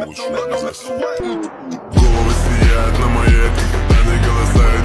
получу бизнес. Головы сияют на моей, пьяные голоса